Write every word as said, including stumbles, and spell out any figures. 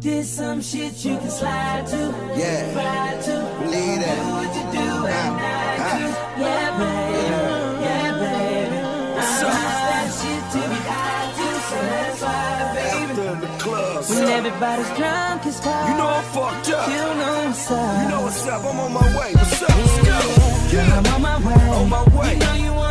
There's some shit you can slide to, Yeah, ride to, believe that. do what you do at Ah, night ah. too. Yeah, baby, yeah, baby. I'm not that shit to be high to, so that's why, baby. After the club, When sup? everybody's drunk as fuck, You know I'm fucked up. you know what's up. You know what's up? I'm on my way. What's up? Let's go. Yeah, I'm on my way. On my way. You know you want